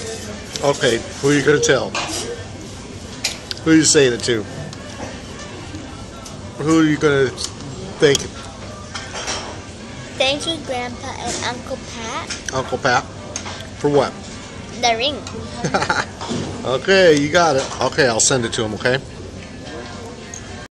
Okay, who are you going to tell? Who are you saying it to? Who are you going to thank? Thank you, Grandpa and Uncle Pat. Uncle Pat? For what? The ring. Okay, you got it. Okay, I'll send it to him, okay?